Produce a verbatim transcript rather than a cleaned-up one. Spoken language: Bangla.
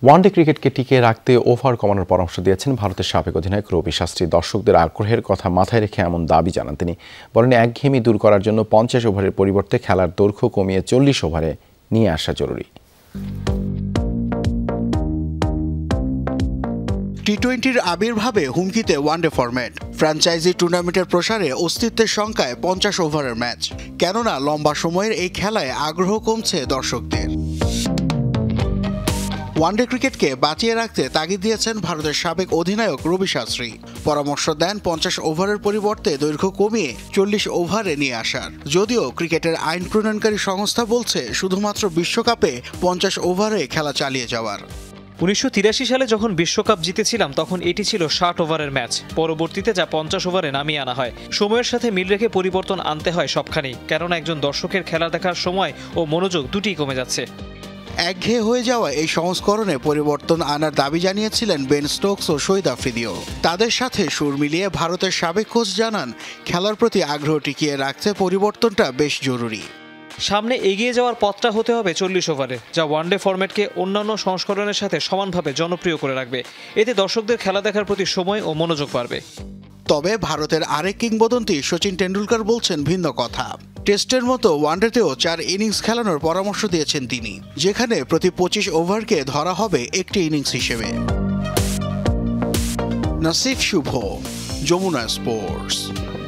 ওয়ানডে ক্রিকেটকে টিকিয়ে রাখতে ওভার কমানোর পরামর্শ দিয়েছেন ভারতের সাবেক অধিনায়ক রবি শাস্ত্রী। দর্শকদের আগ্রহের কথা মাথায় রেখে এমন দাবি জানান তিনি। বলেন, একঘেয়েমি দূর করার জন্য পঞ্চাশ ওভারের পরিবর্তে খেলার দৈর্ঘ্য কমিয়ে চল্লিশ ওভারে নিয়ে আসা জরুরি। টি টোয়েন্টির আবির্ভাবে হুমকিতে ওয়ানডে ফরম্যাট। ফ্র্যাঞ্চাইজি টুর্নামেন্টের প্রসারে অস্তিত্বের সংখ্যায় পঞ্চাশ ওভারের ম্যাচ। কেননা লম্বা সময়ের এই খেলায় আগ্রহ কমছে দর্শকদের। ওয়ানডে ক্রিকেটকে বাঁচিয়ে রাখতে তাগিদ দিয়েছেন ভারতের সাবেক অধিনায়ক রবি শাস্ত্রী। পরামর্শ দেন পঞ্চাশ ওভারের পরিবর্তে দৈর্ঘ্য কমিয়ে চল্লিশ ওভারে নিয়ে আসার। যদিও ক্রিকেটের আইন প্রণয়নকারী সংস্থা বলছে শুধুমাত্র বিশ্বকাপে পঞ্চাশ ওভারে খেলা চালিয়ে যাওয়ার। উনিশশো তিরাশি সালে যখন বিশ্বকাপ জিতেছিলাম তখন এটি ছিল ষাট ওভারের ম্যাচ। পরবর্তীতে যা পঞ্চাশ ওভারে নামিয়ে আনা হয়। সময়ের সাথে মিল রেখে পরিবর্তন আনতে হয় সবখানেই, কেননা একজন দর্শকের খেলা দেখার সময় ও মনোযোগ দুটিই কমে যাচ্ছে। একঘেয়ে হয়ে যাওয়া এই সংস্করণে পরিবর্তন আনার দাবি জানিয়েছিলেন বেন স্টোকস ও শহীদ আফ্রিদিও। তাদের সাথে সুর মিলিয়ে ভারতের সাবেক কোচ জানান, খেলার প্রতি আগ্রহ টিকিয়ে রাখতে পরিবর্তনটা বেশ জরুরি। সামনে এগিয়ে যাওয়ার পথটা হতে হবে চল্লিশ ওভারে, যা ওয়ানডে ফরম্যাটকে অন্যান্য সংস্করণের সাথে সমানভাবে জনপ্রিয় করে রাখবে। এতে দর্শকদের খেলা দেখার প্রতি সময় ও মনোযোগ বাড়বে। তবে ভারতের আরেক কিংবদন্তি সচিন টেন্ডুলকার বলছেন ভিন্ন কথা। টেস্টের মতো ওয়ানডেতেও চার ইনিংস খেলানোর পরামর্শ দিয়েছেন তিনি, যেখানে প্রতি পঁচিশ ওভারকে ধরা হবে একটি ইনিংস হিসেবে। নাসিফ শুভ, যমুনা স্পোর্টস।